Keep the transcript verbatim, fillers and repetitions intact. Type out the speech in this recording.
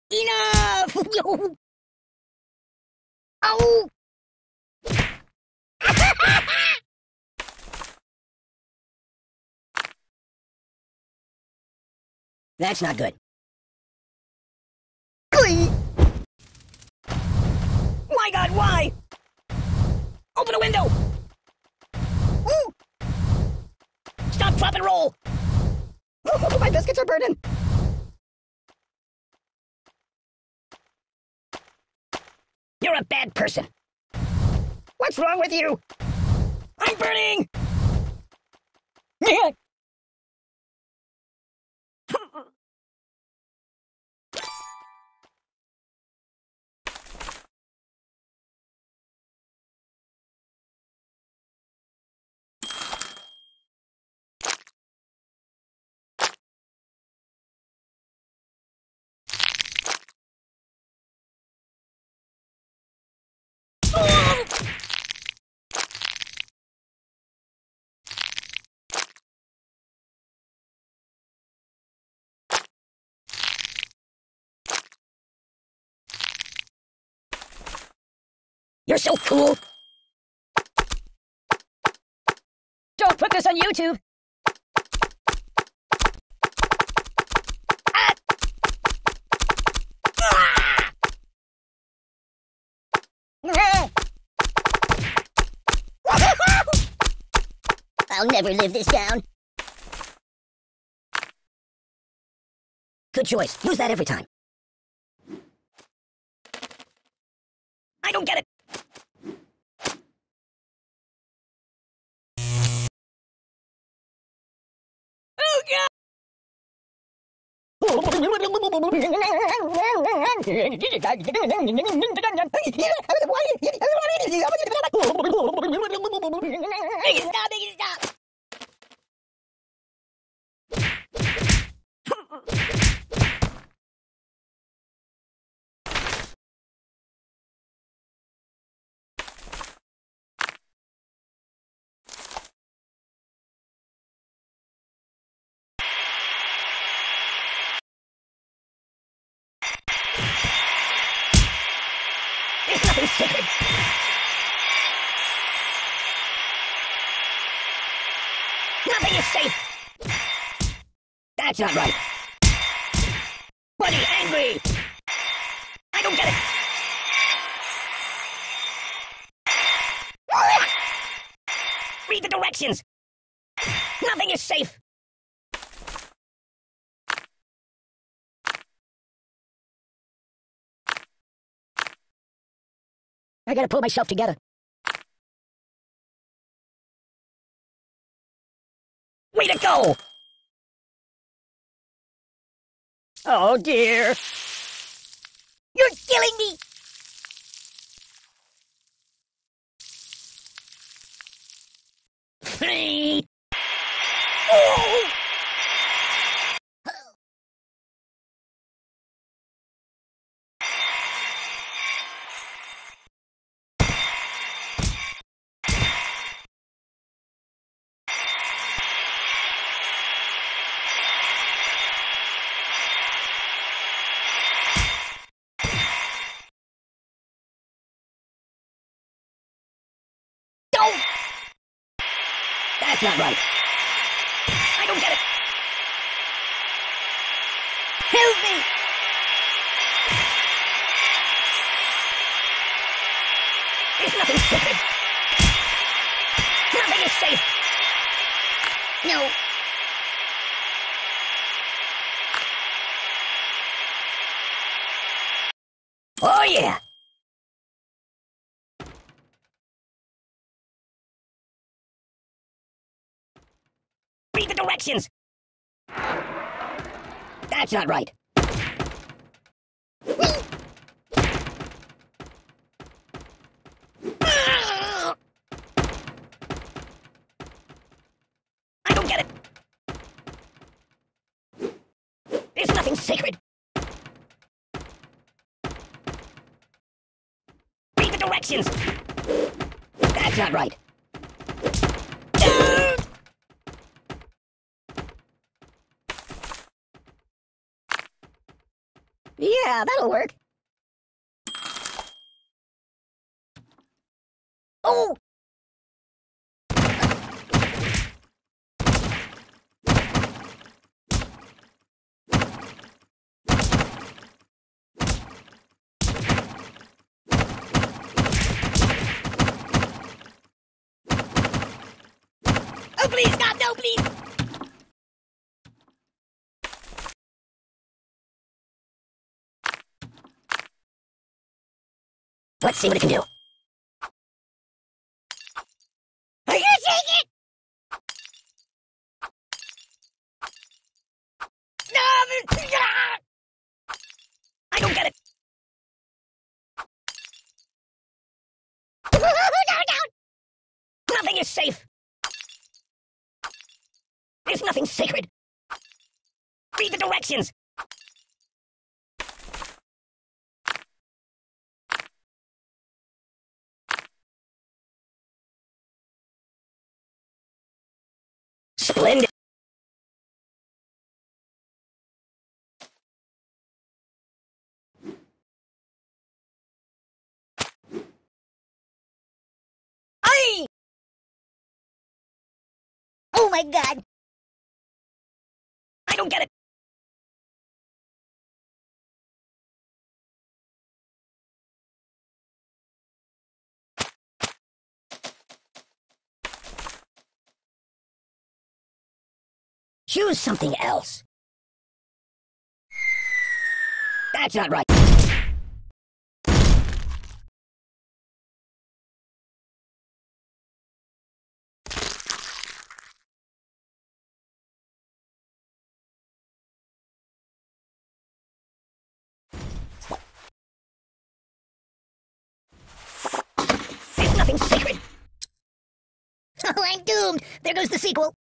Enough! Oh! That's not good. My God, why? Open a window! Ooh. Stop, drop, and roll! Ooh, my biscuits are burning! You're a bad person. What's wrong with you? I'm burning! You're so cool! Don't put this on YouTube! Ah! Ah! I'll never live this down. Good choice. Use that every time. I don't get it. Oh, God! Make it stop, make it stop! There's nothing sacred. Nothing is safe. That's not right. Buddy, angry. I don't get it. Read the directions. Nothing is safe. I gotta pull myself together. Way to go! Oh dear. You're killing me! Oh! Don't! That's not right. I don't get it. Help me! There's nothing sacred. Nothing is safe. No. Oh, yeah. Read the directions. That's not right. I don't get it. There's nothing sacred. Read the directions. That's not right. Yeah, that'll work. Oh! Oh, please, stop! No, please! Let's see what it can do. Are you gonna take it? No! I don't get it. No, no! Nothing is safe. There's nothing sacred. Read the directions. Splendid. Aye! Oh my god! I don't get it. Choose something else. That's not right. There's nothing sacred. Oh, I'm doomed. There goes the sequel.